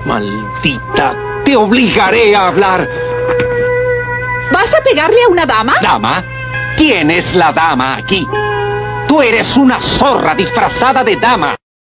Maldita, te obligaré a hablar. ¿Vas a pegarle a una dama? ¿Dama? ¿Quién es la dama aquí? Tú eres una zorra disfrazada de dama.